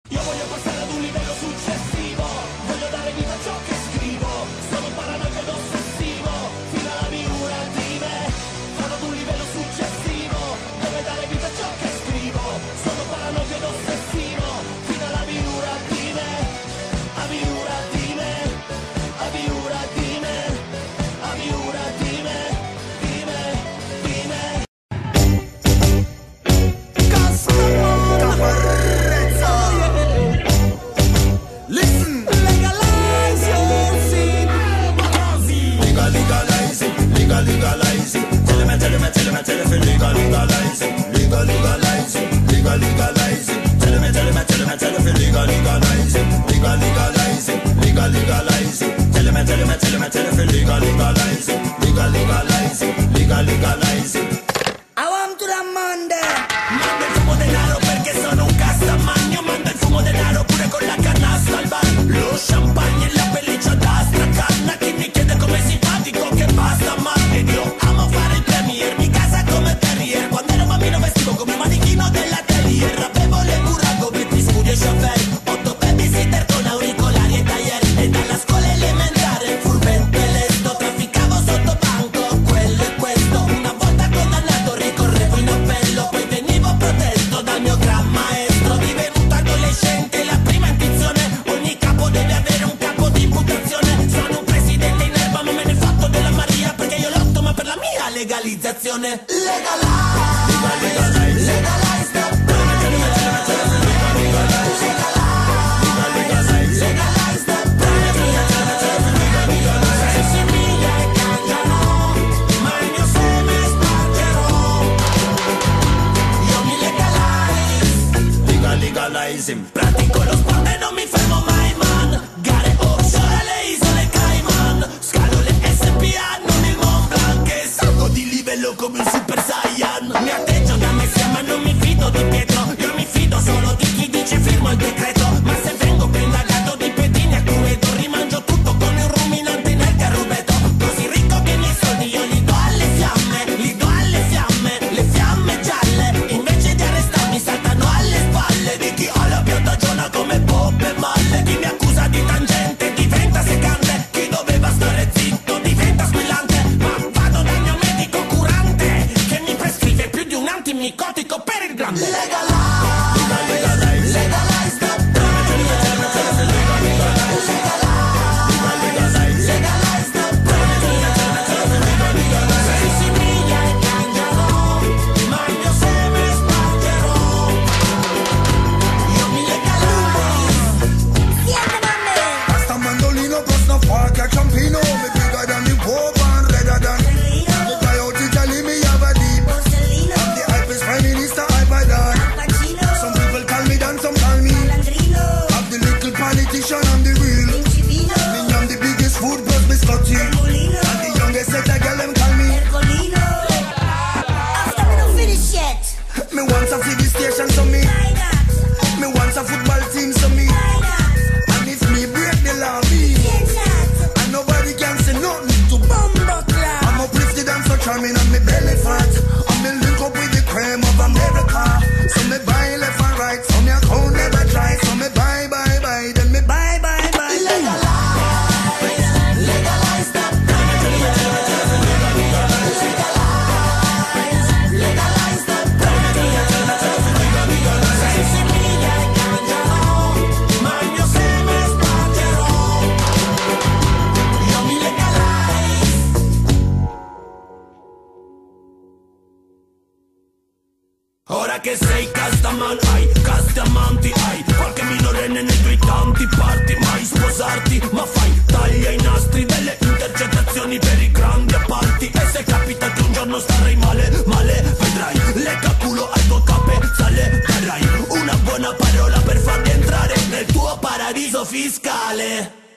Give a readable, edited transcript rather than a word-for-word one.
Io voglio passare ad un livello successivo, voglio dare vita a ciò che scrivo, sono paranoico ed ossessivo, fino alla miura di me. Vado ad un livello successivo, dove dare vita a ciò che scrivo, sono paranoico ed ossessivo, fino alla miura di me, a miura di me, a miura di me, a miura di me, di me, di me. Listen, legalize your sin. Legalize it, legalize it. Tell me, legalize it, legalize it, legalize it. Tell me, legalize it, legalize it, legalize it. Tell me, legalize it, legalize it. I want to the Monday. Manda il fumo denaro perché sono un castamagno. Manda il fumo denaro pure con la canasta al bar. Lo champagne e la pelliccia d'astra. Canna chi mi chiede come si fa dico che basta ma. Ed io amo fare il premier. Mi casa come terrier. Quando ero bambino vestivo come manichino dell'atelier. Avevo le burago, Betty, Scudi e chauffeur. 8 babysitter con auricolari e taglier. E dalla scuola elementare furbente lesto. Trafficavo sotto banco, quello e questo. Una volta condannato ricorrevo in appello. Poi venivo protetto dal mio gran maestro. Divenuto adolescente, la prima intuizione. Ogni capo deve avere un capo di imputazione. Sono un presidente in erba ma me ne fatto della Maria. Perché io lotto ma per la mia legalizzazione. Legalize, legalize the pratico lo sport e non mi fermo mai, man. Gare offshore alle isole Cayman. Scalo le SPA, non il Mont Blanc. E salgo di livello come un Super Saiyan. Mi atteggio da Messia ma non mi fido di Pietro. Io mi fido solo di chi dice firmo il decreto. Ma se vengo più indagato di pedini a Cureto, rimangio tutto come un ruminante nel carrubetto. Così ricco che i miei soldi io li do alle fiamme. Li do alle fiamme, le fiamme gialle. Invece di arrestarmi saltano alle spalle di chi ha la piantagiona come Bob e Malle. Chi mi accusa di tangente diventa secante. Chi doveva stare zitto diventa squillante. Ma vado dal mio medico curante che mi prescrive più di un antimicotico per il grande. Legalize, legalize the Campino, me bigger than the Pope and redder than the Coyote Italy, me have a deep. I'm the hypest prime minister, hyper than. Some people call me Dan, some call me I'm the little politician, I'm the real. Me I'm the biggest food plus biscotti. And the youngest set a girl, them call me After me no finish yet. Me want a TV station, so me want a football team, so me. And if me break the law, me nobody can say nothing to Bumbo Club. I'm uplifted and so charming and me belly fat. I'm me link up with the cream of America. So me buy left and right, so me account never dry. So me buy, then me buy. Legalize, legalize the legalize the se semilla e cangiano, ma il mio seme spargerò. Ora che sei castaman hai, castamanti hai. Qualche minorenne nei tuoi tanti parti. Mai sposarti, ma fai taglia i nastri delle intercettazioni per i grandi appalti. E se capita che un giorno starai male, vedrai lecca culo al tuo capezzale. Darai una buona parola per farti entrare nel tuo paradiso fiscale.